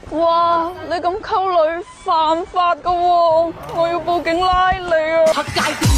哇！你咁溝女犯法㗎喎，我要報警拉你啊！